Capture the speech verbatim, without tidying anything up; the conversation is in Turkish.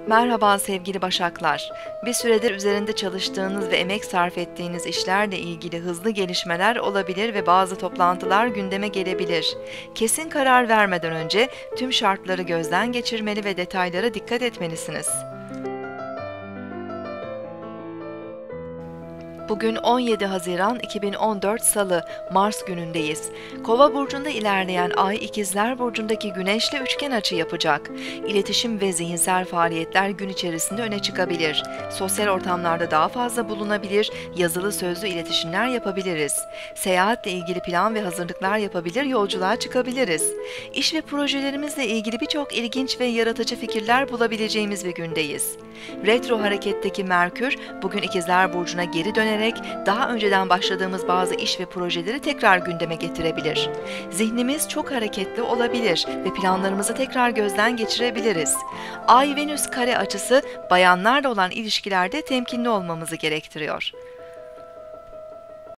Merhaba sevgili Başaklar. Bir süredir üzerinde çalıştığınız ve emek sarf ettiğiniz işlerle ilgili hızlı gelişmeler olabilir ve bazı toplantılar gündeme gelebilir. Kesin karar vermeden önce tüm şartları gözden geçirmeli ve detaylara dikkat etmelisiniz. Bugün on yedi Haziran iki bin on dört Salı, Mars günündeyiz. Kova burcunda ilerleyen Ay, İkizler burcundaki Güneş'le üçgen açı yapacak. İletişim ve zihinsel faaliyetler gün içerisinde öne çıkabilir. Sosyal ortamlarda daha fazla bulunabilir, yazılı sözlü iletişimler yapabiliriz. Seyahatle ilgili plan ve hazırlıklar yapabilir, yolculuğa çıkabiliriz. İş ve projelerimizle ilgili birçok ilginç ve yaratıcı fikirler bulabileceğimiz bir gündeyiz. Retro hareketteki Merkür, bugün İkizler burcuna geri dönerek daha önceden başladığımız bazı iş ve projeleri tekrar gündeme getirebilir. Zihnimiz çok hareketli olabilir ve planlarımızı tekrar gözden geçirebiliriz. Ay-Venüs kare açısı bayanlarla olan ilişkilerde temkinli olmamızı gerektiriyor.